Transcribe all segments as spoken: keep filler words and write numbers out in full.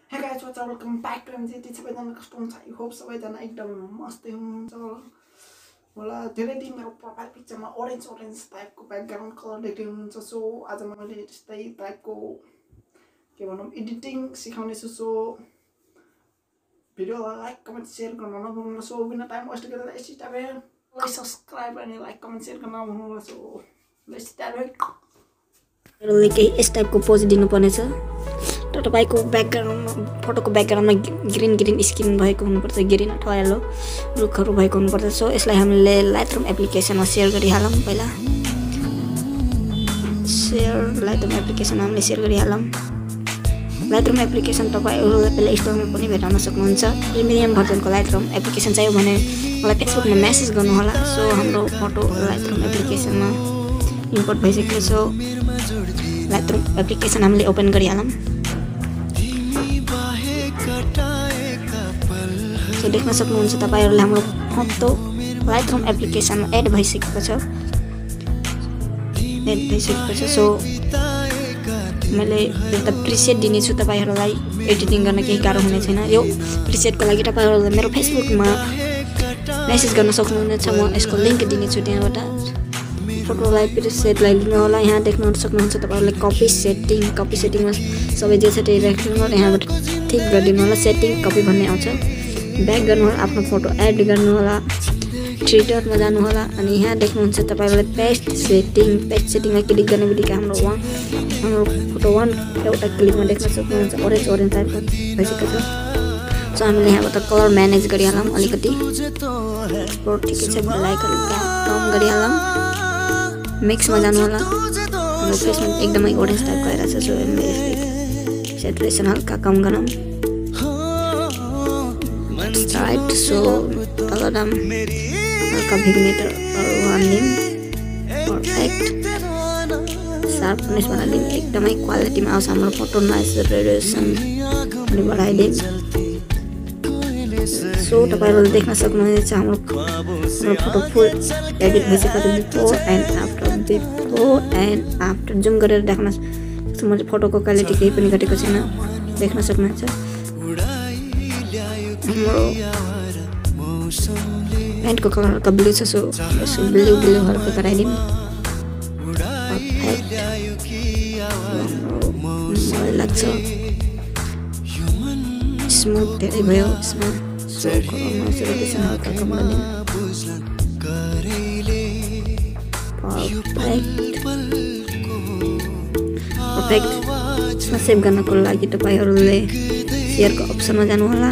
Hey guys, what's up? Welcome back to M G T सबैजना कस्तो हुन्छ? I hope सबैजना एकदम मस्तै हुनुहुन्छ होला। धेरै दिन मेरो प्रोफाइल पिक्चरमा ओरेन्ज ओरेन्ज टाइपको ब्याकग्राउन्ड कलर देख्दै हुनुहुन्छ। सो आज मैले त्यस्तै टाइपको के भनौँ एडिटिङ सिकाउने छु। सो भिडियोलाई लाइक कमेन्ट सेयर गर्न नभुल्नु। सो बिना टाइम वेस्ट गरेर यसै टाइप सब्स्क्राइब अनि लाइक कमेन्ट सेयर गर्न नभुल्नु। So let's start. ले केही यस टाइपको पोज दिनुपर्ने छ। त तपाईको ब्याकग्राउन्डमा फोटोको ब्याकग्राउन्डमा ग्रीन ग्रीन स्क्रिन भएको हुनुपर्छ, ग्रीन अथवा येलो रुखहरू भएको हुनुपर्छ। सो यसलाई हामीले लाइटरूम एप्लिकेसनमा सेयर गरिहालौँ। पहिला सेयर लाइटरूम एप्लिकेसन हामीले सेयर गरिहालौँ। लाइटरूम एप्लिकेसन तपाईहरुले प्ले स्टोरमा पनि भेट्न सक्नुहुन्छ। प्रिमियम भर्जनको लाइटरूम एप्लिकेसन चाहियो भने मलाई फेसबुकमा मेसेज गर्नु होला। सो हाम्रो फोटो लाइटरूम एप्लिकेसनमा इम्पोर्ट भइसक्यो। सो लाइटरूम एप्लिकेसन हामीले ओपन गरिहालौँ। सो देख्न सक्नुहुन्छ तपाईहरुले हाम्रो फोटो लाइटरूम एप्लिकेसनमा एड भइसकेको छ एड भइसकेको छ। सो मैले एउटा प्रिसेट दिने छु तपाईहरुलाई एडिटिङ गर्न केही गाह्रो हुने छैन। यो प्रिसेटको लागि तपाईहरुले मेरो फेसबुकमा मेसेज गर्न सक्नुहुनेछ। म यसको लिंक दिने छु, त्यहाँबाट फोटोलाई प्रिसेटलाई लिनु होला। यहाँ देख्न सक्नुहुन्छ तपाईहरुले कपी सेटिङ कपी सेटिङमा सबै जे छ त्यही राख्नु होला। यहाँबाट ठीक गरिदिनु होला। सेटिङ कपी भन्ने आउँछ, ब्याक गर्नु होला, आफ्नो फोटो एड गर्नु होला, थ्री डटमा जानु होला। अनि यहाँ देख्नुहुन्छ तपाईहरुले पेस्ट सेटिङ पेस्ट सेटिङमा क्लिक गर्ने बित्तिकै हाम्रो वान हाम्रो फोटो वान एउटा क्लिकमा देख्न सक्नुहुन्छ ओरेन्ज ओरेन्ज टाइपको भइसकेको छ। सो हामीले यहाँबाट कलर म्यानेज गरिहालौँ अलिकति। फोटो ठिकै छ, ब्ल्याक अलिक कम गरिहालौँ। मिक्समा जानु होला। हाम्रो फेसमा एकदमै ओरेन्ज टाइपको आइरहेछ। सो यसले सेचुरेसन हल्का कम गरौँ। राइट। सो कलर नाम हल्का भिग्नेटर वान लिम पर्फेक्ट शार्पनेस बनाइदिउँ। एकदमै क्वालिटीमा आउँछ हाम्रो फोटो। नाइस रेडिएसन पनि बढाइदिउँ। सो तपाईहरुले देख्न सक्नुहुनेछ हाम्रो हाम्रो फोटो फुल एडिट भइसकेको छ। Before and after before and after zoom गरेर देख्न सक्नुहुन्छ। फोटोको क्वालिटी केही पनि घटेको छैन, देख्न सक्नुहुन्छ। हाम्रो पेन्टको कलर हल्का ब्लू छ। सो यसो ब्लू ब्लू हल्का गराइदिउँ। पर्फेक्ट मलाई लाग्छ स्मुथ धेरै भयो यसमा। सो कलरमा सेचुरेसन हल्का कम गरिदिउँ। पर्फेक्ट पर्फेक्ट यसमा सेभ गर्नको लागि तपाईहरुले सेयरको अप्सनमा जानु होला।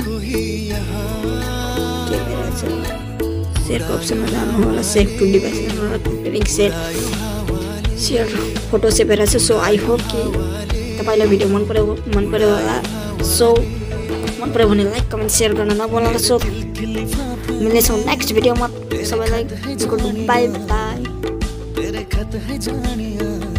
सेयरको अप्सनमा जानु होला। सेभ टु डिभाइस गर्नु comparing share share photo save भइरहेछ। सो आई होप कि तपाईलाई भिडियो मन पर्यो मन पर्यो होला। सो मन पर्यो भने लाइक कमेन्ट सेयर गर्न नभुल्नु। सो मिल्नेछौँ नेक्स्ट भिडियोमा। सबैलाई गुड बाई बाई।